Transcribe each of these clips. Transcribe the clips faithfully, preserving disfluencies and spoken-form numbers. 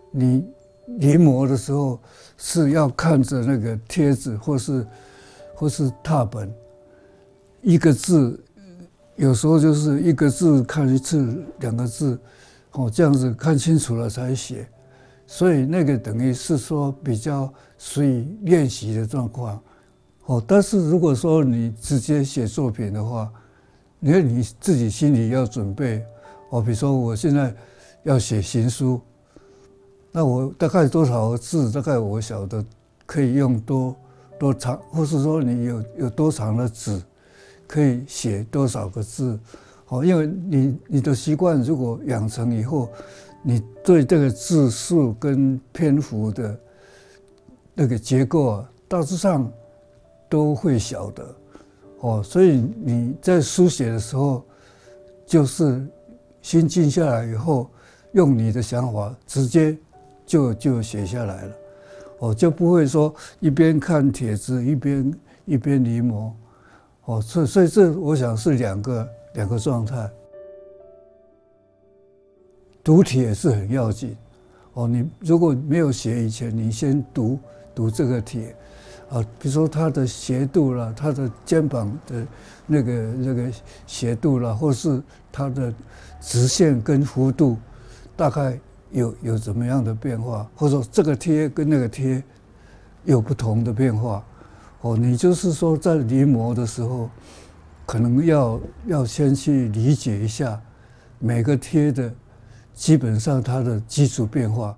你临摹的时候是要看着那个贴纸或是或是拓本，一个字，有时候就是一个字看一次，两个字，哦，这样子看清楚了才写。所以那个等于是说比较属于练习的状况。哦，但是如果说你直接写作品的话，因为你自己心里要准备。哦，比如说我现在要写行书，那我大概多少个字？大概我晓得可以用多多长，或是说你有有多长的纸，可以写多少个字？哦，因为你你的习惯如果养成以后，你对这个字数跟篇幅的那个结构啊，大致上都会晓得。哦，所以你在书写的时候，就是心静下来以后，用你的想法直接就就写下来了，哦，就不会说一边看帖子一边一边临摹，哦，所以所以这我想是两个两个状态。读帖是很要紧，哦，你如果没有写以前，你先读读这个帖，啊，比如说它的斜度啦，它的肩膀的那个那个斜度啦，或是它的直线跟弧度，大概有有怎么样的变化，或者说这个贴跟那个贴有不同的变化，哦，你就是说在临摹的时候，可能要要先去理解一下每个贴的基本上它的基础变化。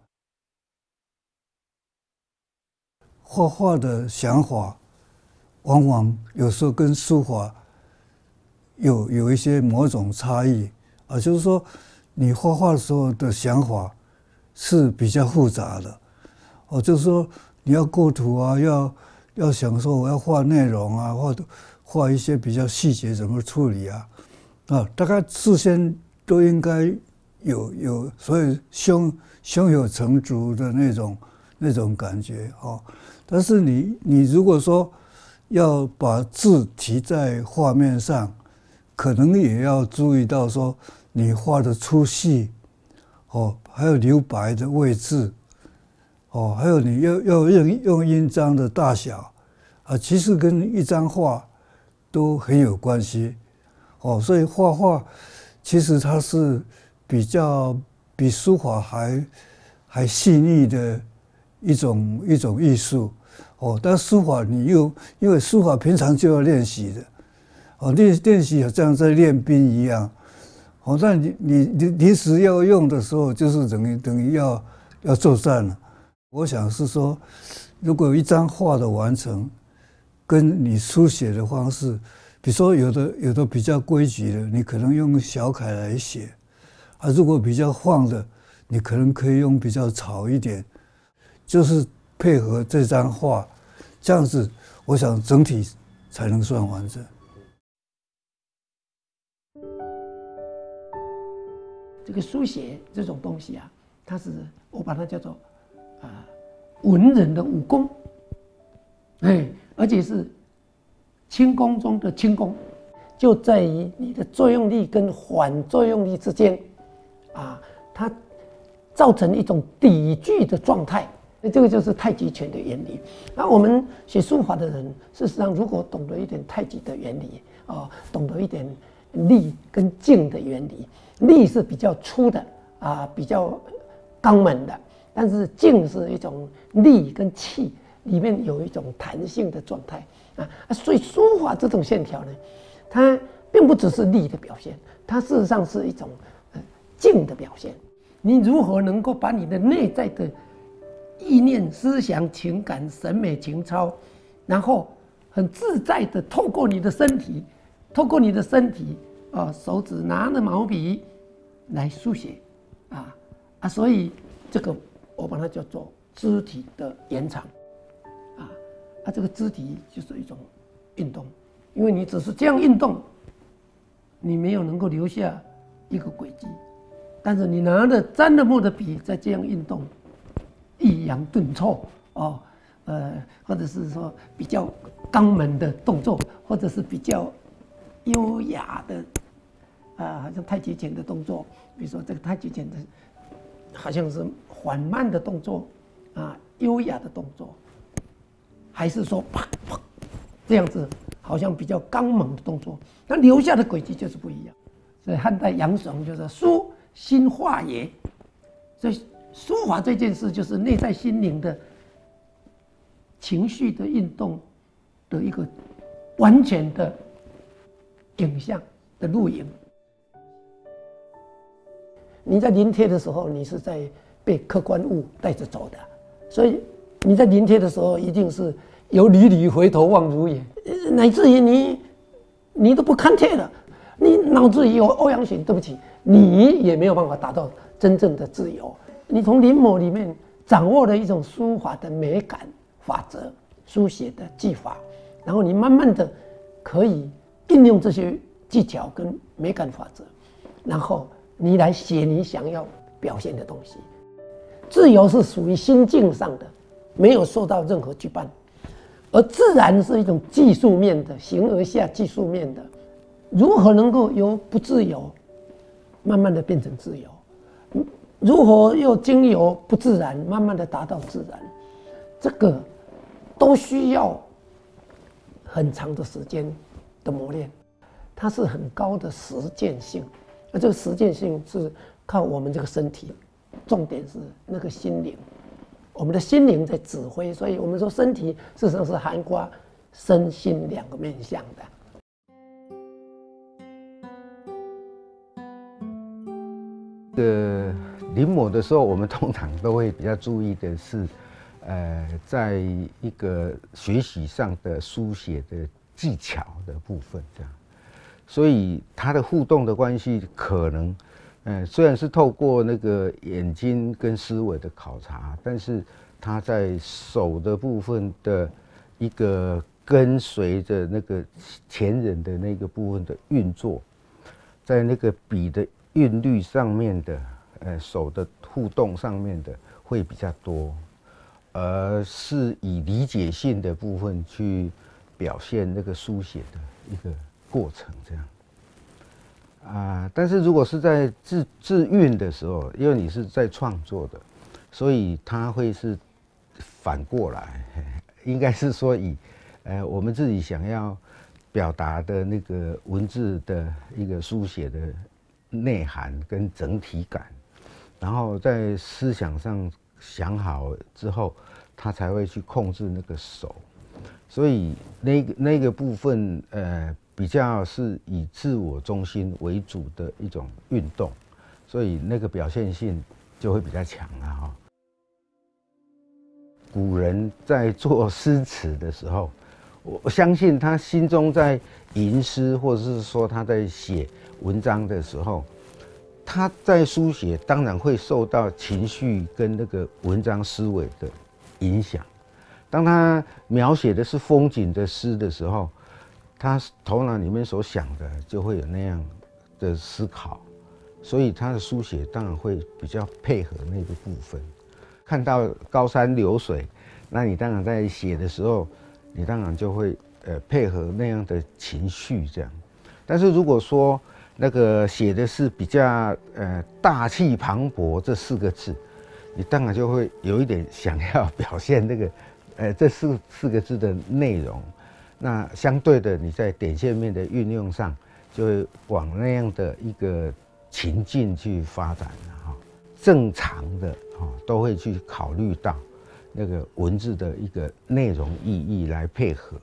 画画的想法，往往有时候跟书法有有一些某种差异啊，就是说，你画画的时候的想法是比较复杂的，哦，就是说你要构图啊，要要想说我要画内容啊，或者画一些比较细节怎么处理啊，啊，大概事先都应该有有所谓胸胸有成竹的那种那种感觉哦。但是你你如果说要把字提在画面上，可能也要注意到说你画的粗细，哦，还有留白的位置，哦，还有你要要用用印章的大小，啊，其实跟一张画都很有关系，哦，所以画画其实它是比较比书法还还细腻的一种一种艺术。哦，但书法你又因为书法平常就要练习的，哦，练练习好像在练兵一样，哦，那你你你临时要用的时候，就是等于等于要要作战了。我想是说，如果有一张画的完成，跟你书写的方式，比如说有的有的比较规矩的，你可能用小楷来写，啊，如果比较晃的，你可能可以用比较草一点，就是配合这张画。这样子，我想整体才能算完整。 这个书写这种东西啊，它是我把它叫做啊、呃、文人的武功，哎，而且是轻功中的轻功，就在于你的作用力跟反作用力之间，啊，它造成一种抵具的状态。这个就是太极拳的原理。那我们写书法的人，事实上如果懂得一点太极的原理，哦，懂得一点力跟劲的原理，力是比较粗的啊，比较刚猛的，但是劲是一种力跟气里面有一种弹性的状态啊。所以书法这种线条呢，它并不只是力的表现，它事实上是一种呃劲的表现。你如何能够把你的内在的意念、思想、情感、审美、情操，然后很自在的透过你的身体，透过你的身体啊，手指拿着毛笔来书写，啊啊，所以这个我把它叫做肢体的延长，啊啊，这个肢体就是一种运动，因为你只是这样运动，你没有能够留下一个轨迹，但是你拿着沾了墨的笔再这样运动。抑扬顿挫哦，呃，或者是说比较刚猛的动作，或者是比较优雅的，啊、呃，好像太极拳的动作，比如说这个太极拳的好像是缓慢的动作啊，优雅的动作，还是说啪啪这样子，好像比较刚猛的动作，那留下的轨迹就是不一样。所以汉代杨雄就是书心画也，所以书法这件事就是内在心灵的情绪的运动的一个完全的影像的录影。你在临帖的时候，你是在被客观物带着走的，所以你在临帖的时候，一定是有屡屡回头望如也，乃至于你你都不看帖了，你脑子里有欧阳询，对不起，你也没有办法达到真正的自由。你从临摹里面掌握了一种书法的美感法则，书写的技法，然后你慢慢的可以应用这些技巧跟美感法则，然后你来写你想要表现的东西。自由是属于心境上的，没有受到任何羁绊，而自然是一种技术面的，形而下技术面的。如何能够由不自由慢慢的变成自由？如何又经由不自然慢慢的达到自然？这个都需要很长的时间的磨练，它是很高的实践性。而这个实践性是靠我们这个身体，重点是那个心灵，我们的心灵在指挥，所以我们说身体事实上是涵括身心两个面向的。 呃，临摹的时候，我们通常都会比较注意的是，呃，在一个学习上的书写的技巧的部分，这样。所以它的互动的关系可能，呃，虽然是透过那个眼睛跟思维的考察，但是它在手的部分的一个跟随着那个前人的那个部分的运作，在那个笔的韵律上面的，呃，手的互动上面的会比较多，而是以理解性的部分去表现那个书写的一个过程，这样啊。但是如果是在自自韵的时候，因为你是在创作的，所以它会是反过来，应该是说以呃我们自己想要表达的那个文字的一个书写的内涵跟整体感，然后在思想上想好之后，他才会去控制那个手。所以那个那个部分，呃，比较是以自我中心为主的一种运动，所以那个表现性就会比较强了哈。古人在做诗词的时候，我相信他心中在吟诗，或者是说他在写文章的时候，他在书写当然会受到情绪跟那个文章思维的影响。当他描写的是风景的诗的时候，他头脑里面所想的就会有那样的思考，所以他的书写当然会比较配合那个部分。看到高山流水，那你当然在写的时候，你当然就会呃配合那样的情绪这样。但是如果说那个写的是比较呃大气磅礴这四个字，你当然就会有一点想要表现那个呃这四四个字的内容。那相对的，你在点线面的运用上，就会往那样的一个情境去发展了哈。正常的哈都会去考虑到那个文字的一个内容意义来配合。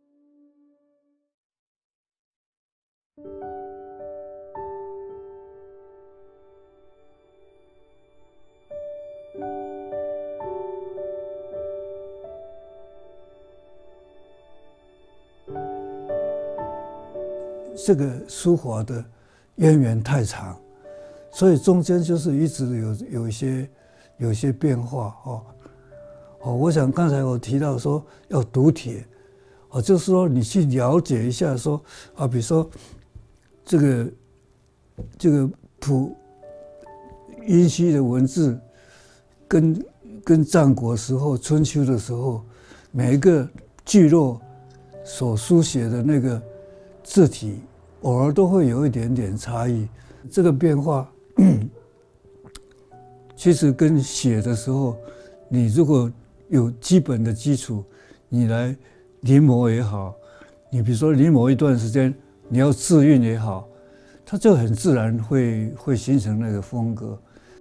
这个书法的渊源太长，所以中间就是一直有有一些有一些变化哦。哦，我想刚才我提到说要读帖，哦，就是说你去了解一下说啊，比如说这个这个谱殷墟的文字跟跟战国时候、春秋的时候，每一个聚落所书写的那个字体，偶尔都会有一点点差异。这个变化其实跟写的时候，你如果有基本的基础，你来临摹也好，你比如说临摹一段时间，你要字韵也好，它就很自然会会形成那个风格。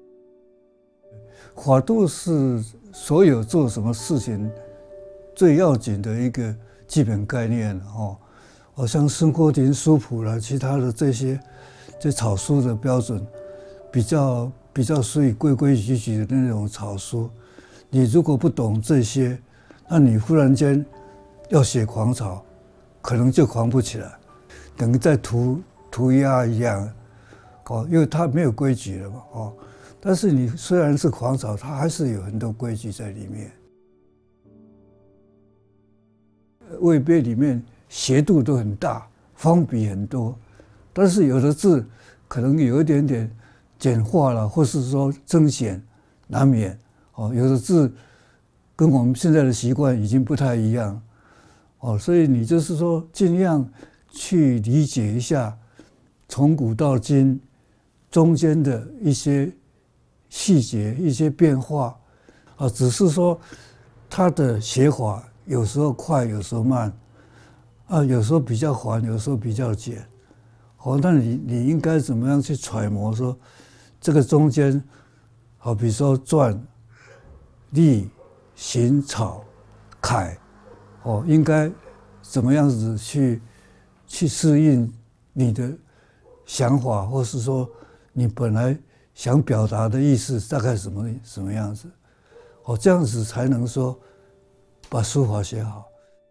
法度是所有做什么事情最要紧的一个基本概念哦，好像生活庭书谱啦，其他的这些这草书的标准，比较比较属于规规矩矩的那种草书。你如果不懂这些，那你忽然间要写狂草，可能就狂不起来，等于在涂涂鸦一样，哦，因为它没有规矩了嘛，哦。但是你虽然是狂草，它还是有很多规矩在里面。魏碑里面斜度都很大，方笔很多，但是有的字可能有一点点简化了，或是说增减难免。哦，有的字跟我们现在的习惯已经不太一样。哦，所以你就是说尽量去理解一下从古到今中间的一些细节、一些变化，啊，只是说它的写法有时候快，有时候慢，啊，有时候比较缓，有时候比较简。哦，那你你应该怎么样去揣摩说这个中间，好，比如说篆、隶、行、草、楷，哦，应该怎么样子去去适应你的想法，或是说你本来想表达的意思大概什么什么样子，哦，这样子才能说把书法写好。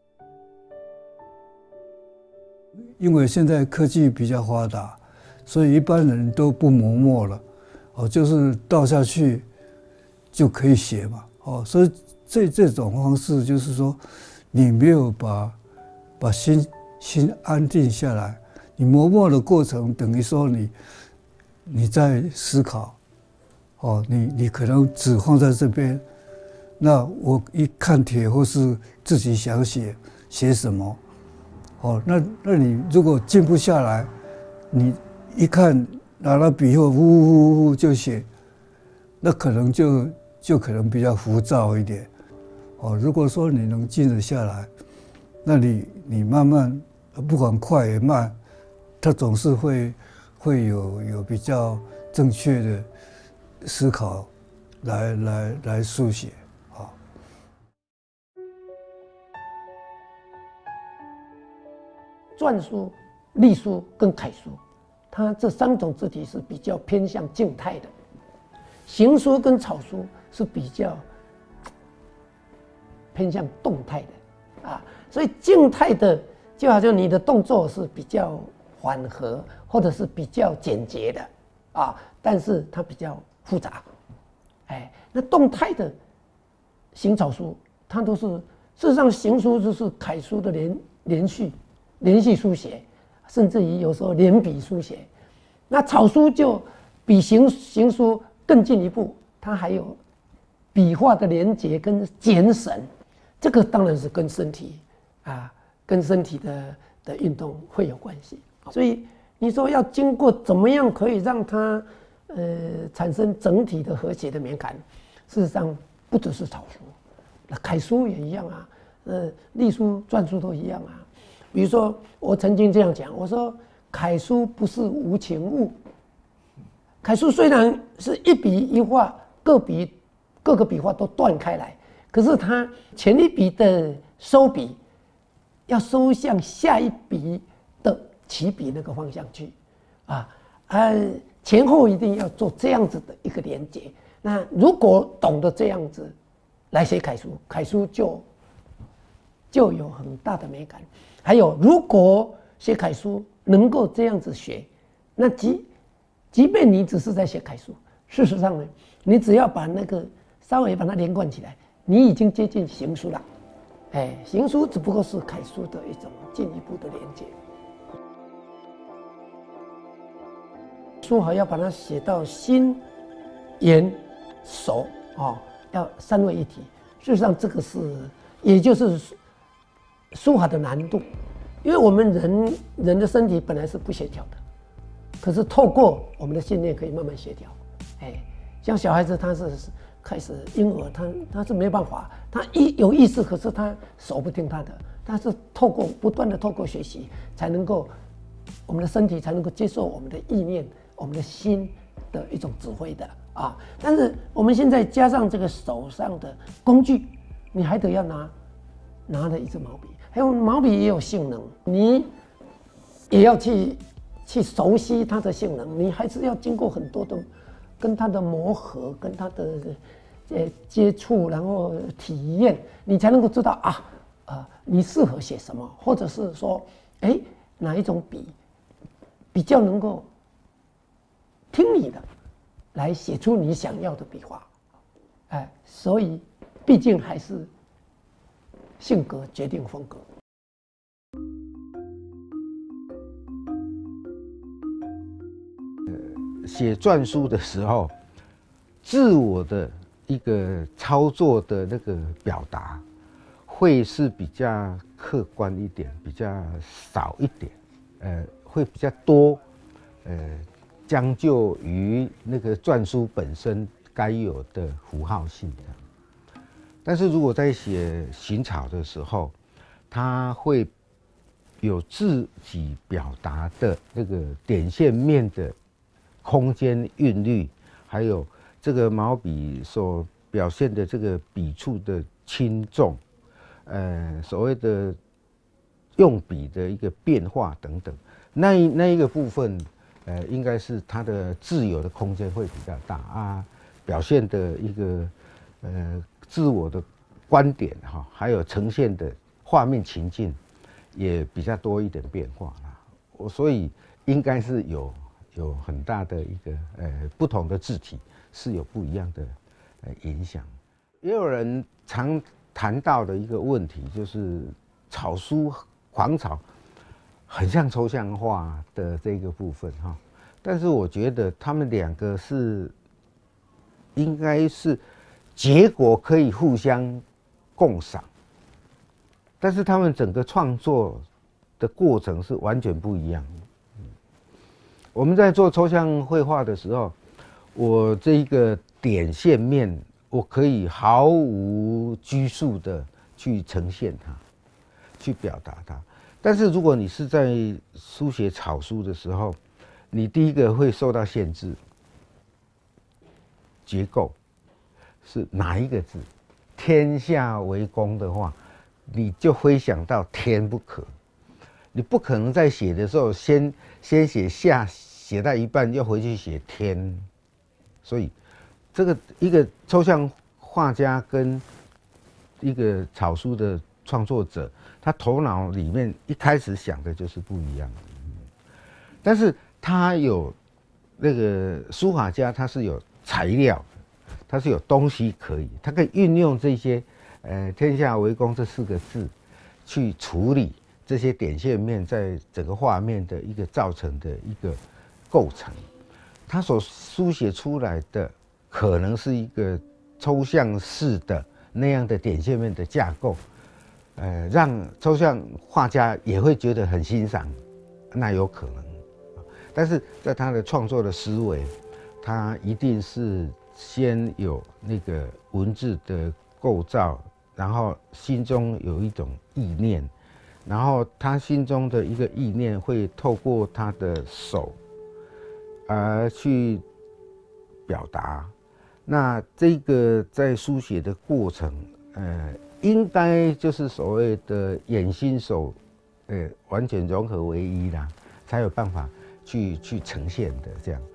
因为现在科技比较发达，所以一般人都不磨墨了，哦，就是倒下去就可以写嘛，哦，所以这这种方式就是说，你没有把把心心安定下来，你磨墨的过程等于说你你在思考，哦，你你可能只放在这边，那我一看帖或是自己想写写什么，哦，那那你如果静不下来，你一看拿了笔后呜呜呜就写，那可能就就可能比较浮躁一点，哦，如果说你能静得下来，那你你慢慢不管快也慢，它总是会会有有比较正确的思考来来来书写。 篆书、隶书跟楷书，它这三种字体是比较偏向静态的，行书跟草书是比较偏向动态的啊。所以静态的就好像你的动作是比较缓和，或者是比较简洁的啊，但是它比较复杂。哎，那动态的行草书，它都是事实上行书就是楷书的连连续。连续书写，甚至于有时候连笔书写，那草书就比行行书更进一步，它还有笔画的连结跟减省，这个当然是跟身体啊，跟身体的的运动会有关系。所以你说要经过怎么样可以让它呃产生整体的和谐的美感，事实上不只是草书，那楷书也一样啊，呃，隶书、篆书都一样啊。比如说，我曾经这样讲，我说楷书不是无情物。楷书虽然是一笔一画，各笔各个笔画都断开来，可是它前一笔的收笔要收向下一笔的起笔那个方向去，啊，呃，前后一定要做这样子的一个连结。那如果懂得这样子来写楷书，楷书就就有很大的美感。还有，如果写楷书能够这样子学，那即即便你只是在写楷书，事实上呢，你只要把那个稍微把它连贯起来，你已经接近行书了。哎，行书只不过是楷书的一种进一步的连接。书法要把它写到心、眼、手啊，要三位一体。事实上，这个是也就是。书法的难度，因为我们人人的身体本来是不协调的，可是透过我们的训练可以慢慢协调。哎， 像小孩子他是开始婴儿，他他是没办法，他一有意识，可是他手不听他的，他是透过不断的透过学习，才能够我们的身体才能够接受我们的意念、我们的心的一种指挥的啊。但是我们现在加上这个手上的工具，你还得要拿拿了一支毛笔，还有毛笔也有性能，你也要去去熟悉它的性能，你还是要经过很多的跟它的磨合，跟它的呃接触，然后体验，你才能够知道啊，呃，你适合写什么，或者是说，哎，哪一种笔比较能够听你的，来写出你想要的笔画，哎，所以毕竟还是性格决定风格。 写篆书的时候，自我的一个操作的那个表达，会是比较客观一点，比较少一点，呃，会比较多，呃，将就于那个篆书本身该有的符号性的。但是如果在写行草的时候，它会有自己表达的那个点线面的空间韵律，还有这个毛笔所表现的这个笔触的轻重，呃，所谓的用笔的一个变化等等，那一那一个部分，呃，应该是它的自由的空间会比较大啊，表现的一个呃自我的观点哈，还有呈现的画面情境也比较多一点变化啦。我所以应该是有。有很大的一个呃不同的字体是有不一样的呃影响，也有人常谈到的一个问题就是草书狂草很像抽象画的这个部分哈，但是我觉得他们两个是应该是结果可以互相共赏，但是他们整个创作的过程是完全不一样的。我们在做抽象绘画的时候，我这一个点线面，我可以毫无拘束的去呈现它，去表达它。但是如果你是在书写草书的时候，你第一个会受到限制，结构是哪一个字？天下为公的话，你就会想到天不可。你不可能在写的时候先先写下，写到一半又回去写天，所以这个一个抽象画家跟一个草书的创作者，他头脑里面一开始想的就是不一样的。但是他有那个书法家，他是有材料，他是有东西可以，他可以运用这些呃“天下为公”这四个字去处理这些点线面在整个画面的一个造成的一个构成，他所书写出来的可能是一个抽象式的那样的点线面的架构，呃，让抽象画家也会觉得很欣赏，那有可能。但是在他的创作的思维，他一定是先有那个文字的构造，然后心中有一种意念。然后他心中的一个意念会透过他的手而去表达，那这个在书写的过程，呃，应该就是所谓的眼心手，呃，完全融合为一啦，才有办法去去呈现的这样。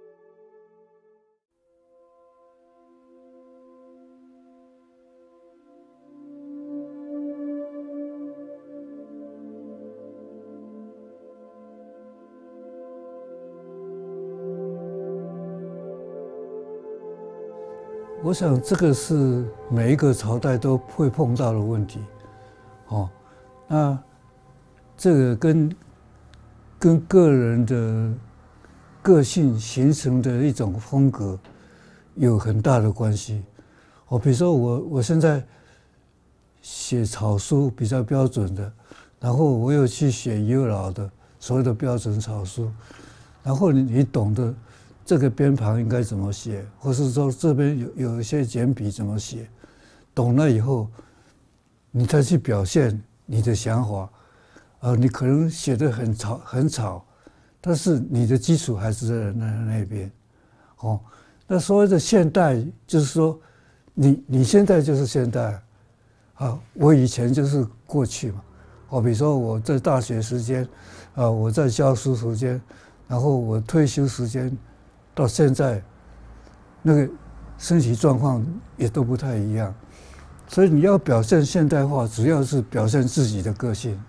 我想这个是每一个朝代都会碰到的问题，哦，那这个跟跟个人的个性形成的一种风格有很大的关系。哦，比如说我我现在写草书比较标准的，然后我又去写优老的所谓的标准草书，然后你你懂得这个边旁应该怎么写，或是说这边有有一些简笔怎么写，懂了以后，你再去表现你的想法，呃，你可能写得很草很草，但是你的基础还是在那那边，哦，那所谓的现代就是说，你你现在就是现代，啊，我以前就是过去嘛，哦，比如说我在大学时间，啊，我在教书时间，然后我退休时间，到现在，那个身体状况也都不太一样，所以你要表现现代化，主要是表现自己的个性。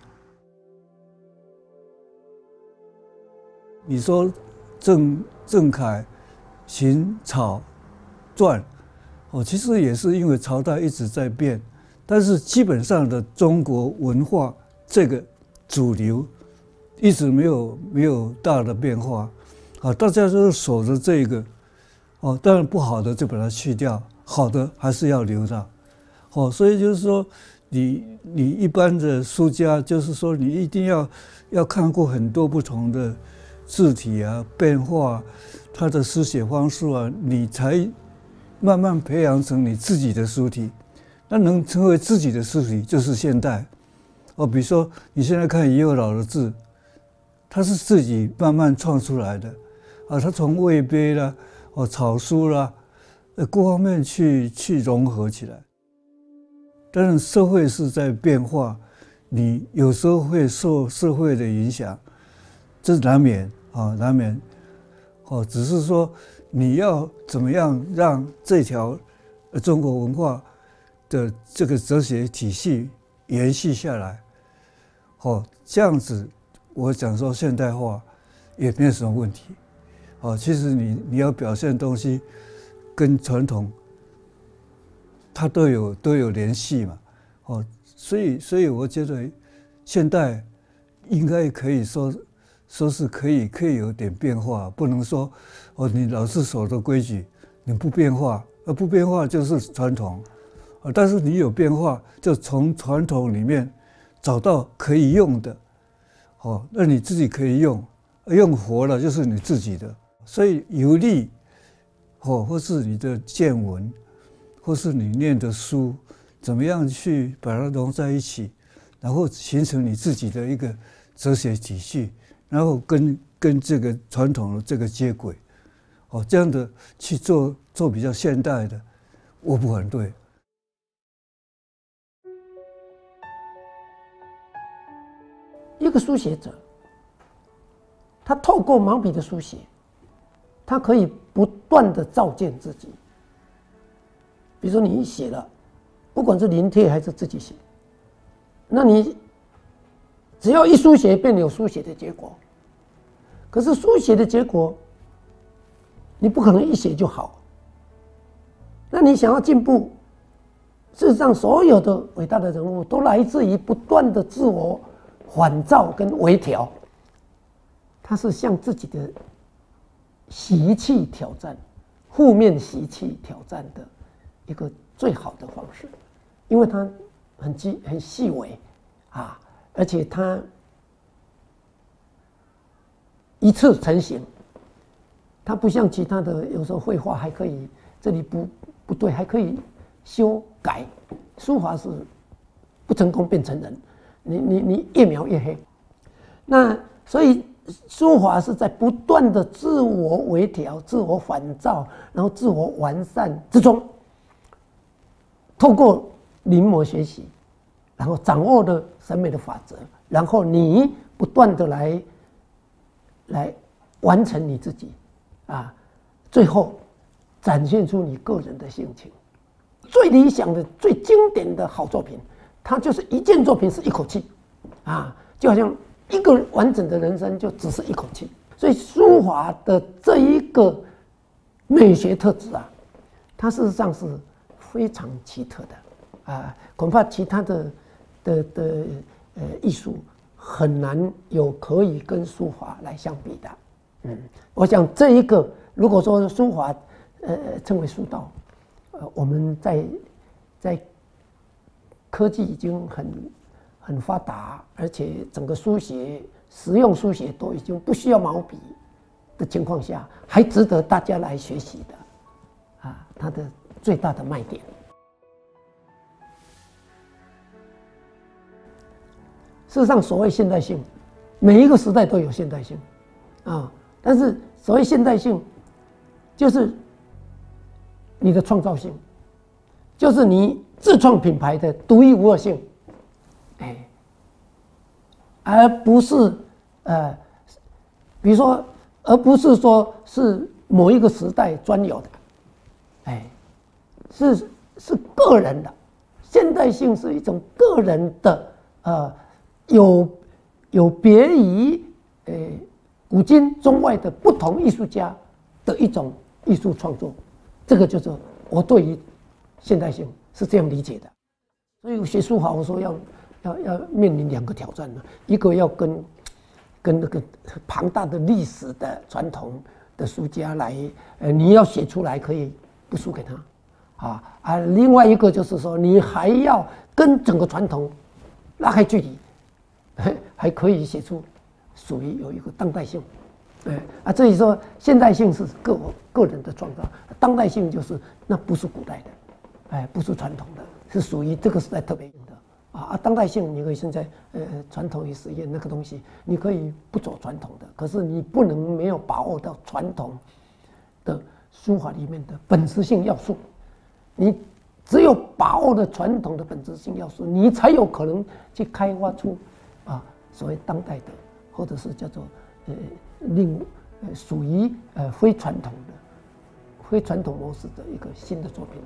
你说郑郑恺、秦、草、篆，哦，其实也是因为朝代一直在变，但是基本上的中国文化这个主流一直没有没有大的变化，啊，大家都是守着这个，哦，当然不好的就把它去掉，好的还是要留着，哦，所以就是说，你你一般的书家，就是说你一定要要看过很多不同的字体啊变化，它的书写方式啊，你才慢慢培养成你自己的书体。那能成为自己的书体，就是现代。哦，比如说你现在看余二老的字，他是自己慢慢创出来的，啊，他从魏碑啦、哦草书啦，呃各方面去去融合起来。当然，社会是在变化，你有时候会受社会的影响，这是难免啊，难免。哦，只是说你要怎么样让这条中国文化的这个哲学体系延续下来，哦，这样子，我讲说现代化也没有什么问题。哦，其实你你要表现东西跟传统，它都有都有联系嘛。哦，所以所以我觉得现代应该可以说说是可以可以有点变化，不能说哦你老是守着规矩，你不变化，而不变化就是传统。但是你有变化，就从传统里面找到可以用的，哦，那你自己可以用，用活了就是你自己的。所以游历，哦，或是你的见闻，或是你念的书，怎么样去把它融在一起，然后形成你自己的一个哲学体系，然后跟跟这个传统的这个接轨，哦，这样的去做做比较现代的，我不反对。 一个书写者，他透过毛笔的书写，他可以不断的照见自己。比如说你写了，不管是临帖还是自己写，那你只要一书写，便有书写的结果。可是书写的结果，你不可能一写就好。那你想要进步，事实上所有的伟大的人物都来自于不断的自我反照跟微调，它是向自己的习气挑战，负面习气挑战的一个最好的方式，因为它很细很细微啊，而且它一次成型，它不像其他的，有时候绘画还可以这里不不对，还可以修改，书法是不成功便成仁。你你你越描越黑，那所以书法是在不断的自我微调、自我反照，然后自我完善之中，透过临摹学习，然后掌握了审美的法则，然后你不断的来来完成你自己，啊，最后展现出你个人的性情。最理想的、最经典的好作品，它就是一件作品是一口气，啊，就好像一个完整的人生就只是一口气。所以书法的这一个美学特质啊，它事实上是非常奇特的啊，恐怕其他的的的呃艺术很难有可以跟书法来相比的。嗯，我想这一个如果说书法呃称为书道，呃我们在在科技已经很很发达，而且整个书写实用书写都已经不需要毛笔， 的情况下，还值得大家来学习的，啊，它的最大的卖点。事实上，所谓现代性，每一个时代都有现代性，啊，但是所谓现代性，就是你的创造性，就是你自创品牌的独一无二性，哎，而不是呃，比如说，而不是说是某一个时代专有的，哎，是是个人的，现代性是一种个人的呃，有有别于呃古今中外的不同艺术家的一种艺术创作，这个就是我对于现代性是这样理解的。所以学书法，我说要要要面临两个挑战呢，一个要跟跟那个庞大的历史的传统的书家来，呃，你要写出来可以不输给他，啊啊，另外一个就是说，你还要跟整个传统拉开距离，还可以写出属于有一个当代性，哎啊，至于说现代性是个个人的创造，当代性就是那不是古代的，哎，不是传统的，是属于这个时代特别用的。啊，当代性你可以现在呃传统与实验那个东西，你可以不走传统的，可是你不能没有把握到传统的书法里面的本质性要素。你只有把握了传统的本质性要素，你才有可能去开发出啊所谓当代的，或者是叫做呃另呃属于呃非传统的、非传统模式的一个新的作品。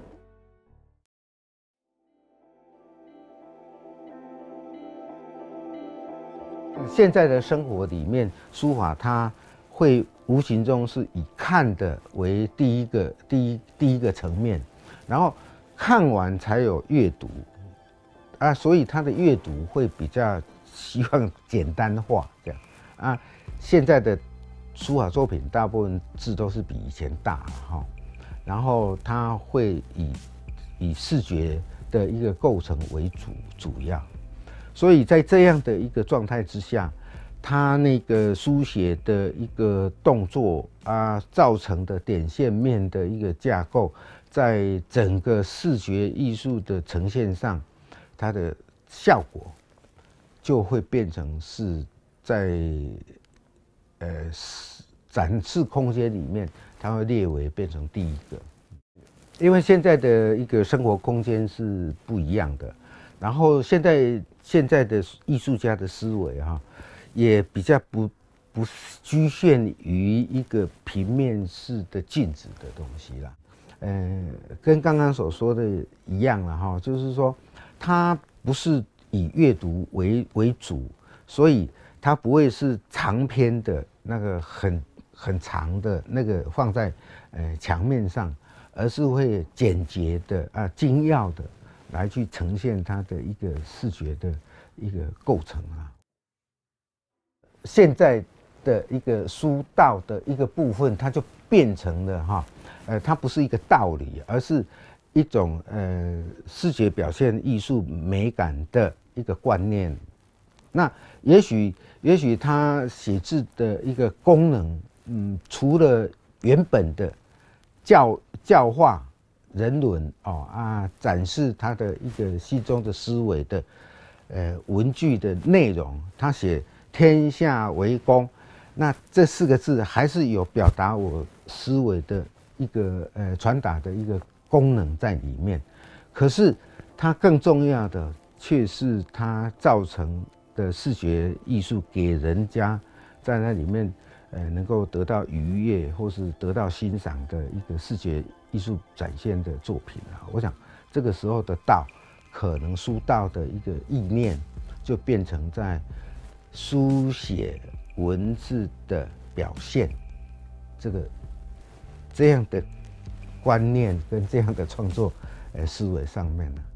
现在的生活里面，书法它会无形中是以看的为第一个、第一第一个层面，然后看完才有阅读，啊，所以它的阅读会比较希望简单化这样啊。现在的书法作品大部分字都是比以前大哈，然后它会以以视觉的一个构成为主主要。所以在这样的一个状态之下，他那个书写的一个动作啊，造成的点线面的一个架构，在整个视觉艺术的呈现上，它的效果就会变成是在呃展示空间里面，它会列为变成第一个，因为现在的一个生活空间是不一样的。然后现在现在的艺术家的思维哈、啊，也比较不不局限于一个平面式的静止的东西啦。呃，跟刚刚所说的一样了哈，就是说它不是以阅读为为主，所以它不会是长篇的那个很很长的那个放在呃墙面上，而是会简洁的啊精要的。来去呈现它的一个视觉的一个构成啊。现在的一个书道的一个部分，它就变成了哈，呃，它不是一个道理，而是一种呃视觉表现艺术美感的一个观念。那也许也许它写字的一个功能，嗯，除了原本的教教化。人伦哦啊，展示他的一个心中的思维的，呃，文句的内容。他写“天下为公”，那这四个字还是有表达我思维的一个呃传达的一个功能在里面。可是它更重要的却是它造成的视觉艺术给人家在那里面呃能够得到愉悦或是得到欣赏的一个视觉。艺术展现的作品啊，我想这个时候的道，可能书道的一个意念，就变成在书写文字的表现，这个这样的观念跟这样的创作呃思维上面了。